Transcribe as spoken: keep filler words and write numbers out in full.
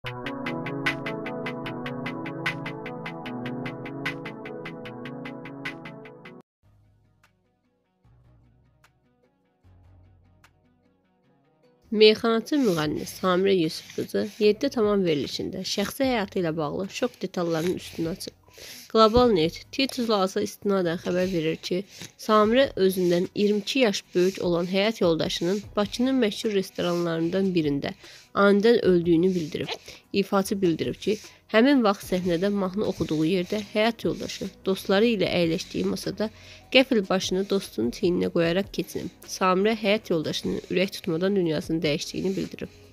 Meyxanaçı müğənni Samirə Yusif qızı yeddi tamam verilişində şəxsi həyatı ilə bağlı şok detalların üstünü açıb. Global Net Titusla Aza istinadən xəbər verir ki, Samirə özündən iyirmi iki yaş böyük olan həyat yoldaşının Bakının məşhur restoranlarından birində anidən öldüyünü bildirib. İfaçı bildirib ki, həmin vaxt səhnədə mahnı oxuduğu yerdə həyat yoldaşı dostları ilə əyləşdiyi masada qəfil başını dostunun çiyninə qoyaraq keçinib. Samirə həyat yoldaşının ürək tutmadan dünyasını dəyişdiyini bildirib.